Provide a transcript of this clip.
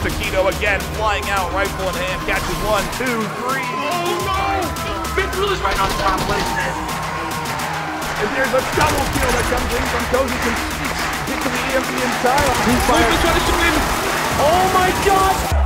Taquito again, flying out, rifle in hand, catches 1, 2, 3. Oh no! Victor is right on top. What is this? And there's a double kill that comes in from Cozy. Can get to the EMP in time. He's trying to shoot him. Oh my God!